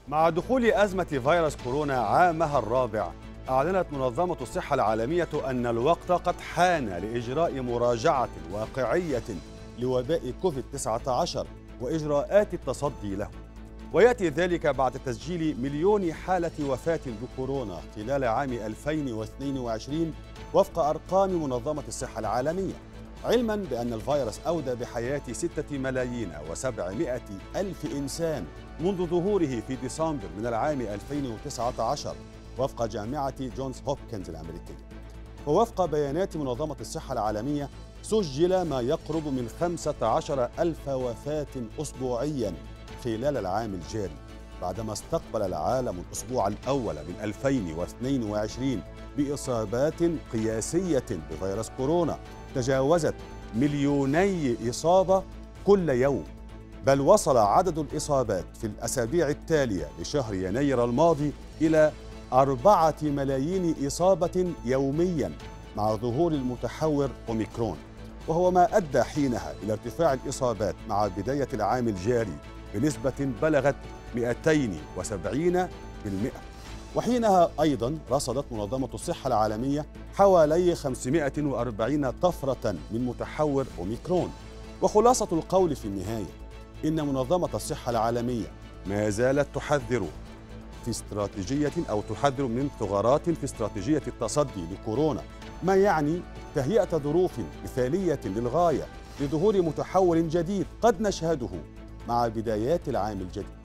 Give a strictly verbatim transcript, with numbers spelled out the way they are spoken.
مع دخول أزمة فيروس كورونا عامها الرابع، أعلنت منظمة الصحة العالمية أن الوقت قد حان لإجراء مراجعة واقعية لوباء كوفيد تسعة عشر وإجراءات التصدي له. ويأتي ذلك بعد تسجيل مليون حالة وفاة بكورونا خلال عام ألفين واثنين وعشرين وفق أرقام منظمة الصحة العالمية، علما بأن الفيروس أودى بحياة ستة ملايين وسبعمائة ألف إنسان منذ ظهوره في ديسمبر من العام ألفين وتسعة عشر وفق جامعة جونز هوبكنز الأمريكية. ووفق بيانات منظمة الصحة العالمية سجل ما يقرب من خمسة عشر ألف وفاة أسبوعيا خلال العام الجاري، بعدما استقبل العالم الأسبوع الأول من ألفين واثنين وعشرين بإصابات قياسية بفيروس كورونا تجاوزت مليوني إصابة كل يوم، بل وصل عدد الإصابات في الأسابيع التالية لشهر يناير الماضي إلى أربعة ملايين إصابة يومياً مع ظهور المتحور أوميكرون، وهو ما أدى حينها إلى ارتفاع الإصابات مع بداية العام الجاري بنسبة بلغت مئتين وسبعين بالمئة. وحينها أيضاً رصدت منظمة الصحة العالمية حوالي خمسمائة وأربعين طفرة من متحور أوميكرون. وخلاصة القول في النهاية إن منظمة الصحة العالمية ما زالت تحذر في استراتيجية أو تحذر من ثغرات في استراتيجية التصدي لكورونا، ما يعني تهيئة ظروف مثالية للغاية لظهور متحور جديد قد نشهده مع بدايات العام الجديد.